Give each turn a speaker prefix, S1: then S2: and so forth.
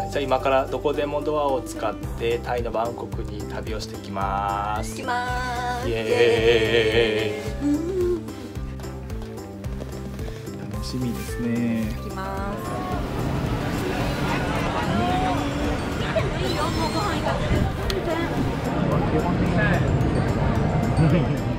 S1: じゃあ今からどこでもドアを使ってタイのバンコクに旅をしてきます。
S2: 行きます。
S1: イエーイ。
S3: 楽しみですね。
S2: 行きます。いいよ、もうご飯行かせて。
S3: 基本的に